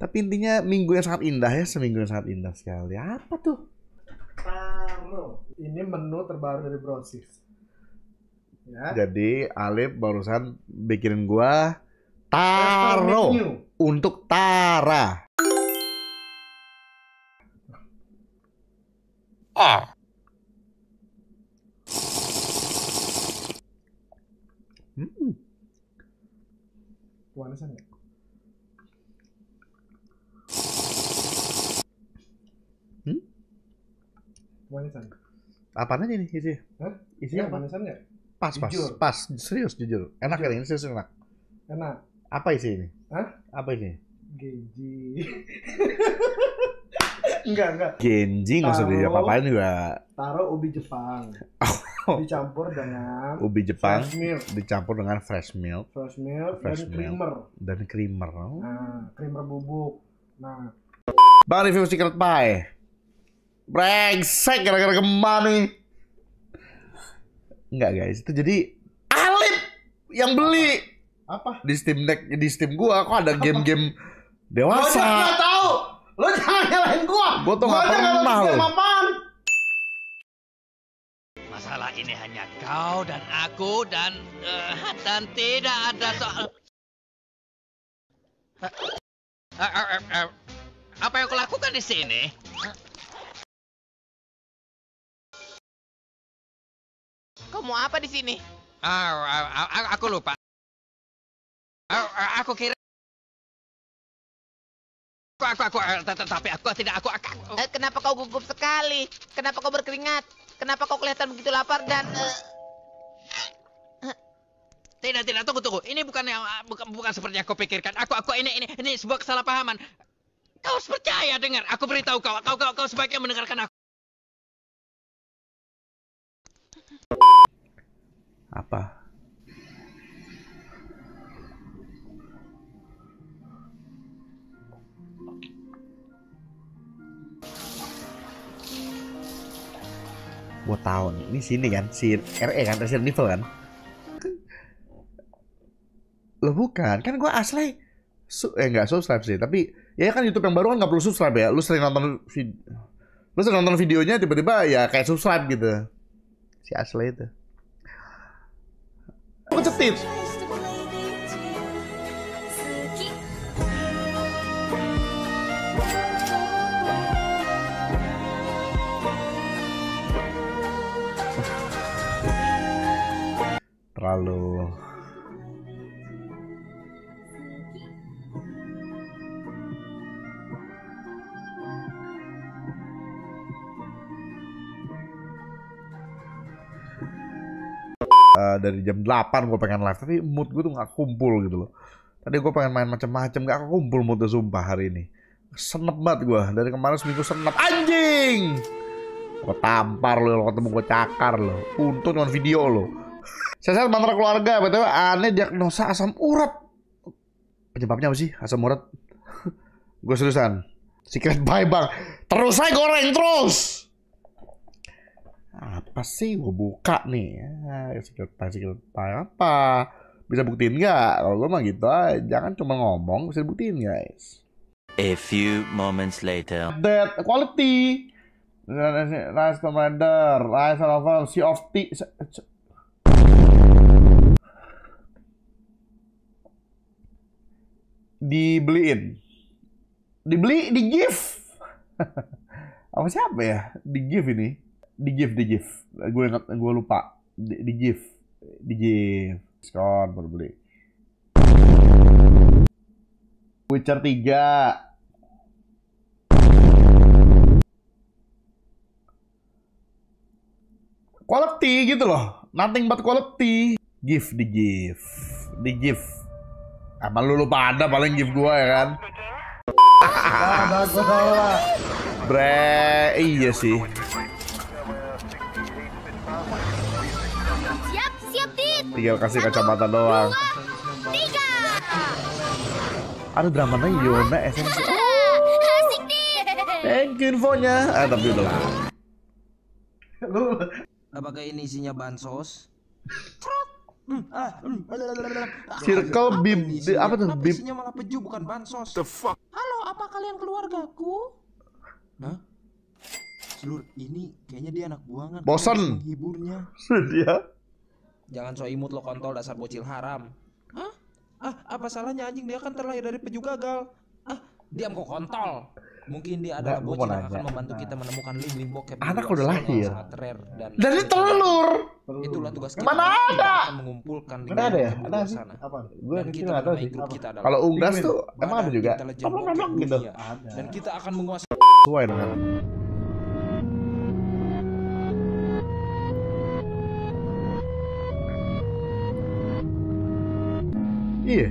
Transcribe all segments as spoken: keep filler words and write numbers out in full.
Tapi intinya minggu yang sangat indah ya, seminggu yang sangat indah sekali. Apa tuh? Taro. Ini menu terbaru dari Brosis. Ya. Jadi Alif barusan bikinin gua taro untuk Tara. Ah. Hmm. Puanasan nggak? Hmm? Puanasan. Apaan aja nih isi? Hah? Isinya apa? Puanasan nggak? Pas, pas, Jujur. pas. Serius, jujur. Enak Jujur. kan ini? Serius enak. Enak. Apa isi ini? Hah? Apa ini? Genji. Enggak, enggak. Genji nggak usah Taro. diapa-apain juga. Taruh ubi Jepang. Oh. Dicampur dengan Ubi Jepang fresh milk. dicampur dengan fresh milk, Fresh milk fresh dan milk creamer. dan creamer. Nah, creamer bubuk. Nah, Bang review secret pie. Brengsek gara-gara kemana nih? Enggak guys, itu jadi Alif yang beli. apa? Di Steam Deck, di Steam gua kok ada game-game Lo dewasa. jangan tahu. Lo jangan nyalahin gua. Gua tuh nggak pernah lo. Masalah ini hanya kau dan aku dan uh, dan tidak ada soal. Uh, uh, uh, uh, uh, apa yang kau lakukan di sini? Kau mau apa di sini? Uh, uh, uh, aku lupa. Uh, uh, aku kira. Aku, aku, aku, uh, tapi aku tidak, aku, aku. Eh, kenapa kau gugup sekali? Kenapa kau berkeringat? Kenapa kau kelihatan begitu lapar dan... Uh... Tidak, tidak, tunggu, tunggu. Ini bukan yang, bukan, bukan seperti yang kau pikirkan. Aku, aku, ini, ini, ini sebuah kesalahpahaman. Kau harus percaya, dengar. Aku beritahu kau, kau, kau, kau sebaiknya mendengarkan aku. Apa? Gua tahu nih, ini sini kan, si R E kan, Resident Evil kan? Loh bukan, kan gua asli su eh nggak subscribe sih, tapi ya kan YouTube yang baru kan nggak perlu subscribe ya. Lu sering nonton video, lu sering nonton videonya tiba-tiba ya kayak subscribe gitu. Si asli itu. Kecetit. Terlalu uh, dari jam delapan gue pengen live tapi mood gue tuh gak kumpul gitu loh. Tadi gue pengen main macam-macam gak kumpul moodnya sumpah hari ini. Senep banget gue dari kemarin seminggu senep anjing. Gue tampar lo, ketemu gue cakar lo. Untung cuma video lo. Saya mantra keluarga, betul aneh diagnosa asam urat. Penyebabnya apa sih asam urat? Gue seriusan. Secret pie bang. Terus saya goreng terus. Apa sih? Gue buka nih. Ya, secret pie, secret pie apa? Bisa buktiin nggak? Kalau gue mah gitu aja. Jangan cuma ngomong, bisa buktiin guys. A few moments later. That quality. Rice Commander, Rice Novel, Sea of Tea. Dibeliin, dibeli, di gift. Apa siapa ya? Di gift ini, di gift, di gift. Gue ingat, gue lupa. Di, di gift, di gift. Diskon baru beli. Witcher tiga. Quality gitu loh, nothing but quality. Gift, di gift, di gift. Apa lu lupa ada paling gift gua ya kan? Ada gua. Bre, iya sih. Siap, siap, Dit. Tinggal kasih kacamata doang. Tiga. Ada dramanya Yona S M C. Asik, Dit. Thank you infonya. Ah, tapi udah lah. Lu Apakah ini isinya bansos? Hmm, ah, hmm, blablabla. Circle Apa bib, ini di- isinya? apa tuh? Kenapa Bib. isinya malah peju bukan bansos? The fuck? Halo, apa kalian keluargaku? Hah? Seluruh ini kayaknya dia anak buangan. Bosan. Kamu harus menghiburnya. Dia. Jangan so imut lo kontol dasar bocil haram. Hah? Ah, apa salahnya anjing, dia kan terlahir dari peju gagal. Ah, diam kok kontol. Mungkin dia adalah Enggak, gua bocil mau yang akan nanya. membantu kita menemukan link-link bokep di Anak luar udah sana lahir. yang sangat rare dan Dari telur. itulah tugas kita. Mana Kita ada? akan mengumpulkan link Mana ada ya? bokep di Ada luar sih. sana. Apa? Gue Dan kecil kita nggak tahu menamai sih. grup kita adalah Kalau unggas Penguin. tuh emang ada Badan juga. Intelijen Apa Bokep memang gitu? Dunia. Ada. Dan kita akan menguasai Sesuai dengan. Iya.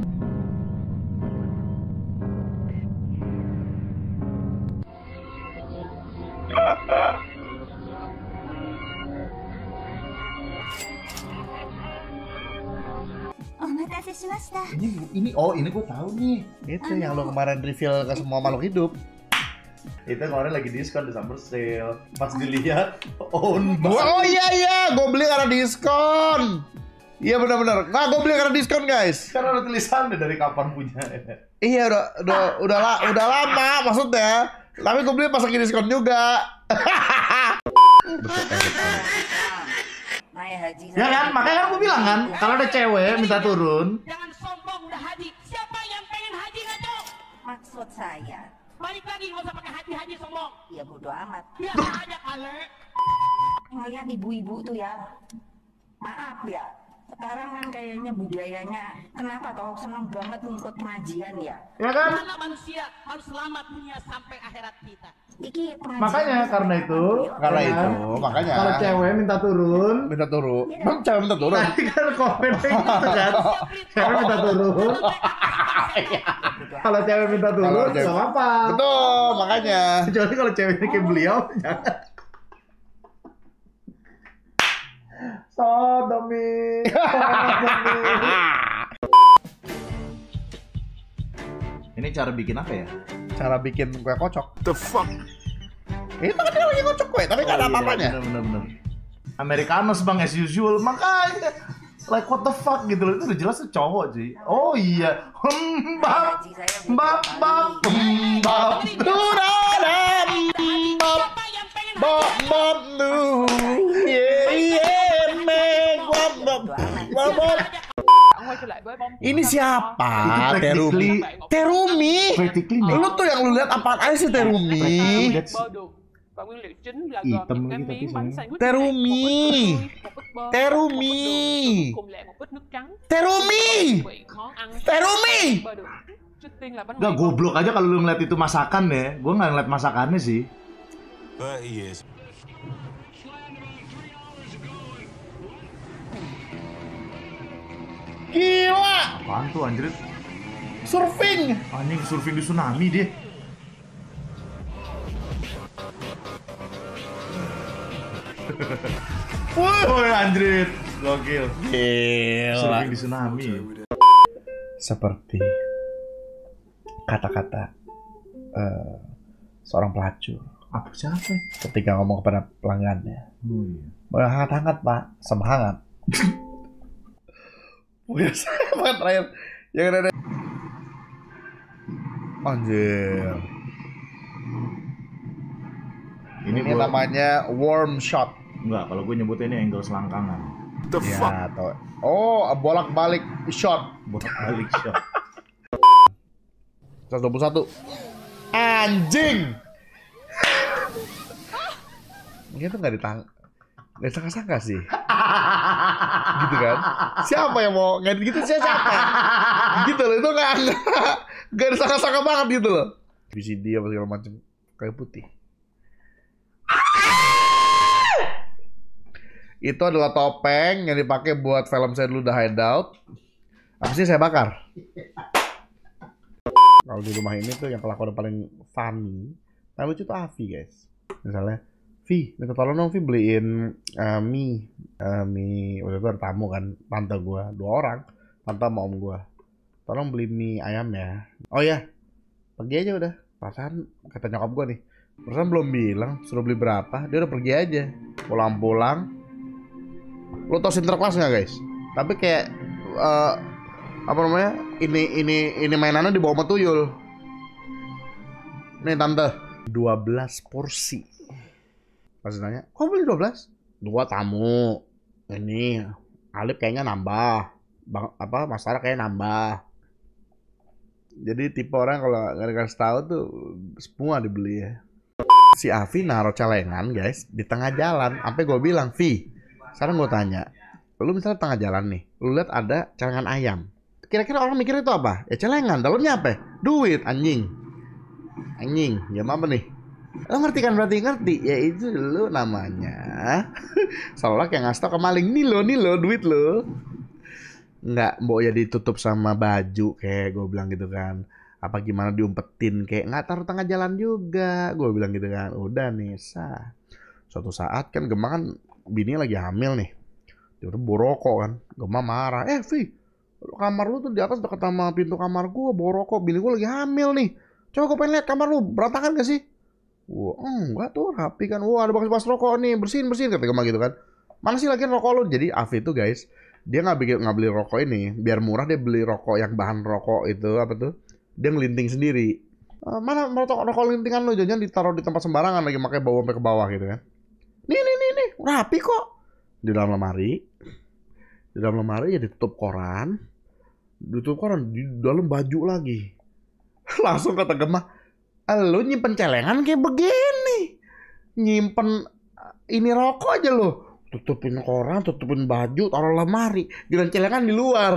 Ini ini oh ini gue tahu nih. Itu yang lo kemarin reveal ke semua makhluk hidup. Itu kemarin lagi diskon di summer sale. Pas dilihat, oh, oh iya iya, gue beli karena diskon. Iya benar-benar. Nah, gue beli karena diskon guys. Karena ada tulisan dari kapan punya. Iya udah udah udah la, udah lama maksudnya. Tapi gue beli pas lagi diskon juga. Ya kan, makanya kan gue bilang kan, kalau ada cewek minta turun. Jangan sombong udah haji. Siapa yang pengen haji ngaco? Maksud saya, Balik lagi nggak usah pakai haji-haji sombong. ya bodo amat. Biasa aja kali. Ngeliat ibu-ibu tuh ya, maaf ya. Sekarang kan kayaknya budayanya, kenapa toh senang banget ngikut pengajian ya? Ya kan? Karena manusia harus selamat dunia sampai akhirat kita. Iki pengajian. Makanya karena itu, Karena ya kan? itu, makanya. Kalau cewek minta turun, minta turun. Bang, cewek minta turun. tadi kan komen gitu kan. Cewek minta turun. Kalau cewek minta turun, Kalau nggak cewek- apa-apa. Betul, makanya. Kecuali kalau ceweknya kayak beliau, jangan. Sodomi. Sodomi. Ini cara bikin apa ya? Cara bikin kue kocok. the fuck. Itu kan dia lagi kocok kue, tapi nggak ada apa-apanya. Bener-bener. Amerikanos bang as usual, makanya like what the fuck gitu loh, itu udah jelas tuh cowok sih. Oh iya, mbak, Ngaji saya mbak, mbak, mbak, Duraram, bop, Siapa yang pengen bop, bop, nu, yeah, yeah, meg, bop, bop, bop, bop. Ini siapa? Itu Terumi. practically- Terumi. Practically Lu tuh yang lu lihat apaan aja sih Terumi? That's hitam lagi tapi sayang. Terumi. Terumi. Terumi. Terumi. Gak goblok aja kalau lu ngeliat itu masakan ya. Gua nggak ngeliat masakannya sih. Uh, yes. Gila. Apaan tuh anjir? Surfing. Anjing surfing di tsunami dia. Woi anjir, gokil. Gila. Surfing di tsunami. Seperti kata-kata eh, seorang pelacur Apa siapa? ketika ngomong kepada pelanggannya. Oh iya. Mau yang hangat-hangat pak, sama hangat. Punya saya banget terakhir. Yang ada. Anjir. Ini, Ini gua- namanya worm shot. Enggak, kalau gue nyebutnya ini angle selangkangan. The fuck. Ya, atau oh bolak-balik shot. Bolak balik shot. seratus dua puluh satu. Anjing. Ini tuh nggak ditang, nggak sangka-sangka sih. Gitu kan? Siapa yang mau ngedit gitu sih siapa? Gitu loh, itu nggak nggak disangka-sangka banget gitu loh. V C D apa segala macam kayu putih. Itu adalah topeng yang dipakai buat film saya dulu The Hideout. Habis ini saya bakar. Kalau di rumah ini tuh yang kelakuan paling funny, tapi lucu tuh Avi guys. Misalnya, Vi, minta tolong dong Vi beliin uh, mie, uh, mie. Waktu itu ada tamu kan, tante gua, dua orang, tante sama om gua. Tolong beli mie ayam ya. Oh ya, pergi aja udah. Perasaan kata nyokap gua nih, perasaan belum bilang suruh beli berapa, dia udah pergi aja. Pulang-pulang, lo tau Sinterklas nggak guys? Tapi kayak uh, apa namanya? Ini ini ini mainannya dibawa sama tuyul. Nih tante, dua belas porsi. Pas nanya, kok beli dua belas? Dua tamu. Ini Alip kayaknya nambah. Bang, apa Mas Sarah kayaknya nambah. Jadi tipe orang kalau nggak dikasih tahu tuh semua dibeli ya. Si Avi naruh celengan guys di tengah jalan. Sampai gue bilang, Vi, sekarang gue tanya, lu misalnya tengah jalan nih, lu lihat ada celengan ayam. Kira-kira orang mikir itu apa? Ya celengan, dalamnya apa? Duit, anjing. Anjing, jam apa nih? Lo ngerti kan, berarti ngerti. Ya itu lu namanya seolah kayak ngasih tau ke maling, nih lo, nih lo, duit lo. Nggak, mbok ya ditutup sama baju kayak gue bilang gitu kan. Apa gimana diumpetin kayak nggak taruh tengah jalan juga, gue bilang gitu kan. Udah nih, sah. Suatu saat kan Gemma kan bini lagi hamil nih, dia udah bawa rokok kan. Gemma marah, eh Vi, kamar lu tuh di atas dekat sama pintu kamar gue bawa rokok, bini gue lagi hamil nih. Coba gue pengen lihat kamar lu, berantakan gak sih? Wah, enggak tuh, rapi kan. Wah, ada bekas-bekas rokok nih, bersihin bersihin kata Gemma gitu kan. Mana sih lagi rokok lu? Jadi Avi tuh guys, dia nggak bikin nggak beli rokok ini biar murah, dia beli rokok yang bahan rokok itu apa tuh? Dia ngelinting sendiri. Uh, mana rokok rokok lintingan lu, jangan ditaruh di tempat sembarangan lagi makanya bawa sampai ke bawah gitu kan. Nih nih nih nih, rapi kok. Di dalam lemari. Di dalam lemari ya ditutup koran. Ditutup koran di dalam baju lagi. Langsung kata Gemma, "Lu nyimpen celengan kayak begini. Nyimpen ini rokok aja lo. Tutupin koran, tutupin baju, taruh lemari. Giliran celengan di luar."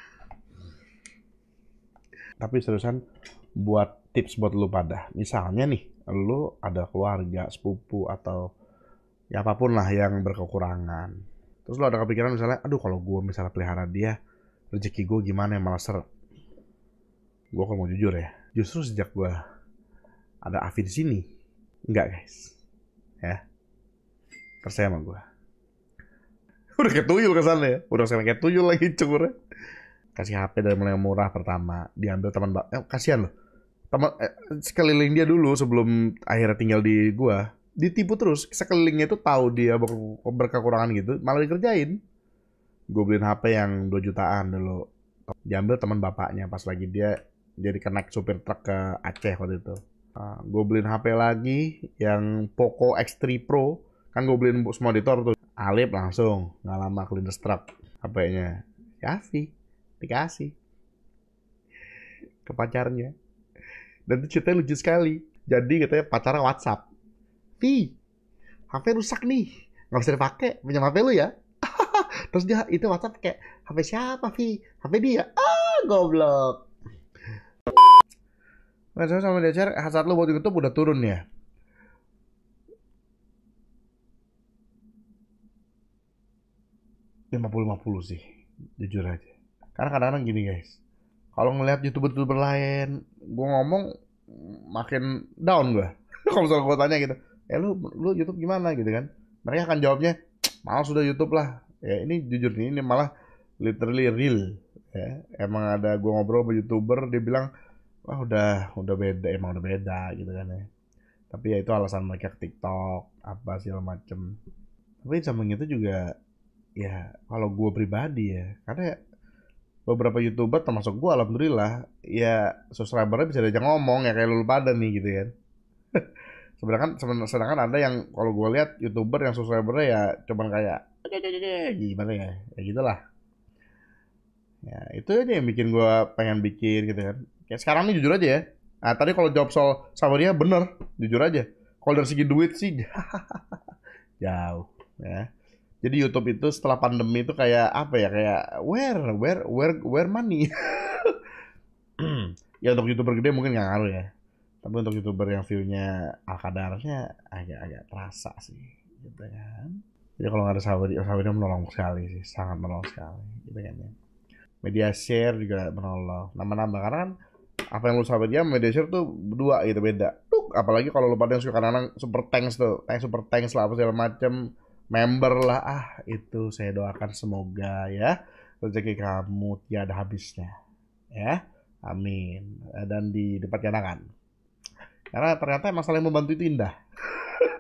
Tapi seriusan, buat tips buat lu pada, misalnya nih, lu ada keluarga, sepupu, atau ya apapun lah yang berkekurangan. Terus lu ada kepikiran misalnya, aduh kalau gue misalnya pelihara dia, rezeki gue gimana yang malah seret. Gue kalau mau jujur ya, justru sejak gue ada Avi di sini, enggak guys, ya, percaya sama gue. Udah kayak tuyul kesannya ya, udah kayak tuyul lagi cukurnya. Kasih H P dari mulai murah pertama, diambil teman mbak, eh, kasihan loh, teman eh, sekeliling dia dulu sebelum akhirnya tinggal di gua, ditipu terus, sekelilingnya itu tahu dia ber berkekurangan gitu, malah dikerjain. Gue beliin H P yang dua jutaan dulu, diambil teman bapaknya pas lagi dia jadi kenaik supir truk ke Aceh waktu itu. Nah, gue beliin H P lagi yang Poco X tiga Pro, kan gue beliin semua monitor tuh. Alip langsung nggak lama kelindestruk H P-nya, Yafi dikasih ke pacarnya. Dan itu ceritanya lucu sekali. Jadi katanya pacarnya WhatsApp, "Vi, H P rusak nih, nggak bisa dipakai, pinjam H P lu ya." Terus dia itu WhatsApp kayak, "H P siapa Vi? H P dia." Ah, goblok. Nah, saya sama dia share, hasrat lu buat YouTube udah turun ya. lima puluh lima puluh sih, jujur aja. Karena kadang-kadang gini guys, kalau ngelihat youtuber-youtuber lain, gue ngomong makin down gue. Kalau misalnya gue tanya gitu, eh lu, lu YouTube gimana gitu kan, mereka akan jawabnya, malas sudah YouTube lah. Ya ini jujur nih, ini malah literally real. Ya, emang ada gue ngobrol sama youtuber, dia bilang, wah udah udah beda, emang udah beda gitu kan ya. Tapi ya itu alasan mereka ke TikTok, apa segala macem. Tapi samping itu juga, ya kalau gue pribadi ya, karena beberapa youtuber termasuk gue alhamdulillah ya subscribernya bisa diajak ngomong ya kayak lu pada nih gitu kan. Sedangkan sedangkan ada yang kalau gue lihat youtuber yang subscribernya ya cuman kayak gimana ya, ya gitulah. Ya itu aja yang bikin gue pengen bikin gitu kan. Kayak sekarang nih jujur aja ya. Nah tadi kalau jawab soal sama dia bener, jujur aja. Kalau dari segi duit sih jauh ya. Jadi YouTube itu setelah pandemi itu kayak apa ya, kayak where where where where money. Ya untuk YouTuber gede mungkin nggak ngaruh ya. Tapi untuk YouTuber yang view-nya alkadarnya agak-agak terasa sih, gitu kan. Jadi kalau nggak ada sahabat, sahabatnya menolong sekali sih, sangat menolong sekali, gitu kan ya. Media share juga menolong, nambah-nambah karena kan apa yang lu sahabat dia media share tuh berdua gitu beda. Tuh, apalagi kalau lu pada yang suka kadang-kadang super thanks tuh, thanks super thanks lah apa segala macem. Member lah, ah itu saya doakan semoga ya rezeki kamu tiada habisnya ya, amin, dan di depan kenangan karena ternyata emang saling membantu itu indah.